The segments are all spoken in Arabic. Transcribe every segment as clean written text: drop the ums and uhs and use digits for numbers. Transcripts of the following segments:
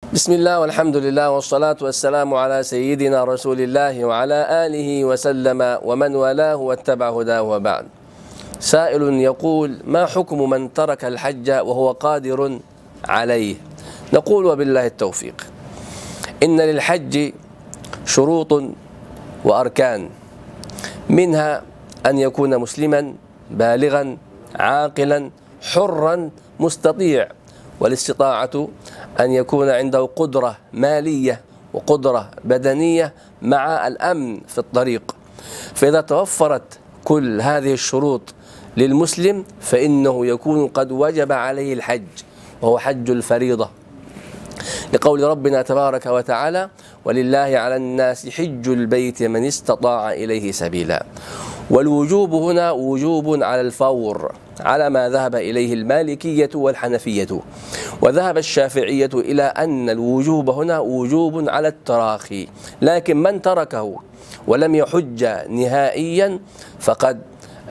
بسم الله والحمد لله والصلاة والسلام على سيدنا رسول الله وعلى آله وسلم ومن والاه واتبع هداه وبعد. سائل يقول: ما حكم من ترك الحج وهو قادر عليه؟ نقول: وبالله التوفيق. إن للحج شروط وأركان، منها أن يكون مسلما بالغا عاقلا حرا مستطيع، والاستطاعة أن يكون عنده قدرة مالية وقدرة بدنية مع الأمن في الطريق. فإذا توفرت كل هذه الشروط للمسلم فإنه يكون قد وجب عليه الحج، وهو حج الفريضة، لقول ربنا تبارك وتعالى: ولله على الناس حج البيت من استطاع إليه سبيلا. والوجوب هنا وجوب على الفور، على ما ذهب إليه المالكية والحنفية، وذهب الشافعية إلى أن الوجوب هنا وجوب على التراخي. لكن من تركه ولم يحج نهائيا فقد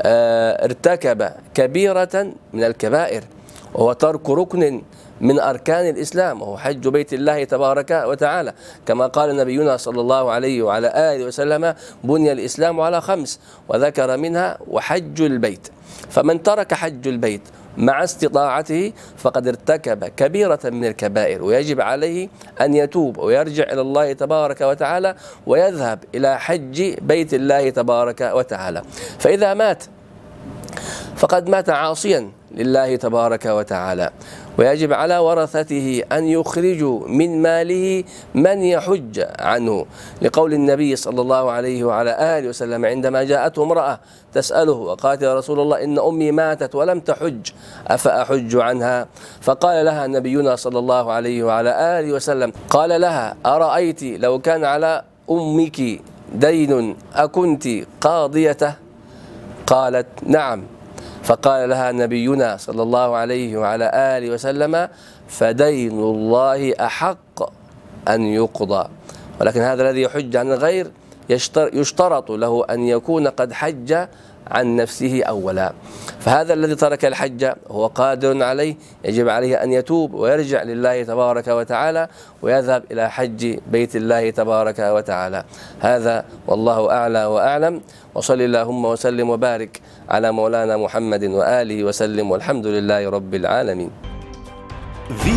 ارتكب كبيرة من الكبائر، وهو ترك ركن من أركان الإسلام، وهو حج بيت الله تبارك وتعالى، كما قال نبينا صلى الله عليه وعلى آله وسلم: بني الإسلام على 5، وذكر منها وحج البيت. فمن ترك حج البيت مع استطاعته فقد ارتكب كبيرة من الكبائر، ويجب عليه أن يتوب ويرجع إلى الله تبارك وتعالى ويذهب إلى حج بيت الله تبارك وتعالى. فإذا مات فقد مات عاصيا لله تبارك وتعالى، ويجب على ورثته أن يخرجوا من ماله من يحج عنه، لقول النبي صلى الله عليه وعلى آله وسلم عندما جاءته امرأة تسأله وقالت: يا رسول الله، إن أمي ماتت ولم تحج أفأحج عنها؟ فقال لها نبينا صلى الله عليه وعلى آله وسلم، قال لها: أرأيت لو كان على أمك دين أكنت قاضيته؟ قالت: نعم. فقال لها نبينا صلى الله عليه وعلى آله وسلم: فدين الله أحق أن يقضى. ولكن هذا الذي يحج عن الغير يشترط له أن يكون قد حج عن نفسه أولا. فهذا الذي ترك الحج هو قادر عليه، يجب عليه أن يتوب ويرجع لله تبارك وتعالى ويذهب إلى حج بيت الله تبارك وتعالى. هذا والله أعلى وأعلم، وصل اللهم وسلم وبارك على مولانا محمد وآله وسلم، والحمد لله رب العالمين.